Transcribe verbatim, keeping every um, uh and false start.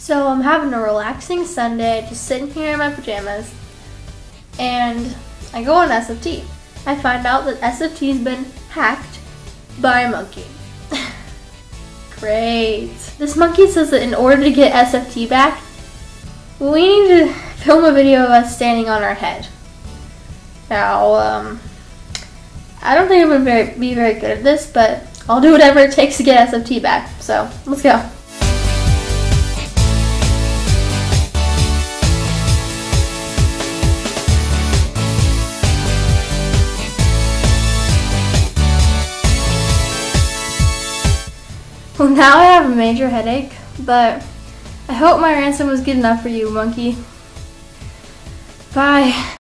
So I'm having a relaxing Sunday, just sitting here in my pajamas, and I go on S F T. I find out that S F T's been hacked by a monkey. Great. This monkey says that in order to get S F T back, we need to film a video of us standing on our head. Now, um, I don't think I'm gonna very, be very good at this, but I'll do whatever it takes to get S F T back. So, let's go. Well, now I have a major headache, but I hope my ransom was good enough for you, monkey. Bye.